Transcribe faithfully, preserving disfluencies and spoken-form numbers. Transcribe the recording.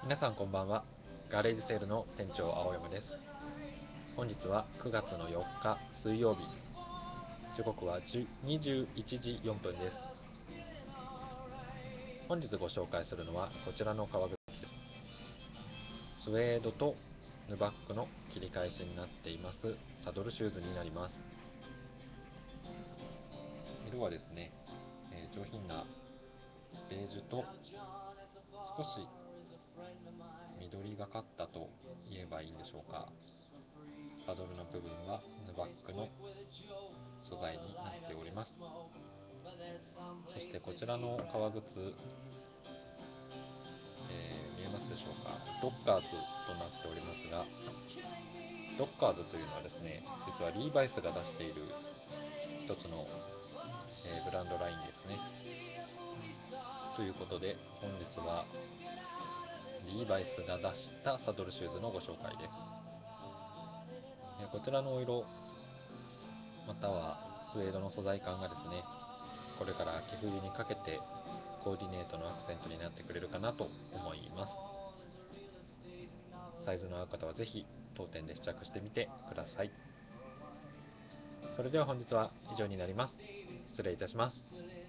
皆さんこんばんは。ガレージセールの店長青山です。本日はくがつのよっか水曜日、時刻はにじゅういちじよんぷんです。本日ご紹介するのはこちらの革靴です。スウェードとヌバックの切り返しになっていますサドルシューズになります。色はですね、えー上品なベージュと少し緑がかったと言えばいいんでしょうか。サドルの部分はヌバックの素材になっております。そしてこちらの革靴、えー見えますでしょうか。ロッカーズとなっておりますが、ロッカーズというのはですね、実はリーバイスが出している一つの、えーブランドラインですね。ということで本日はリーバイスが出したサドルシューズのご紹介です。えーこちらのお色またはスウェードの素材感がですね、これから秋冬にかけてコーディネートのアクセントになってくれるかなと思います。サイズの合う方はぜひ当店で試着してみてください。それでは本日は以上になります。失礼いたします。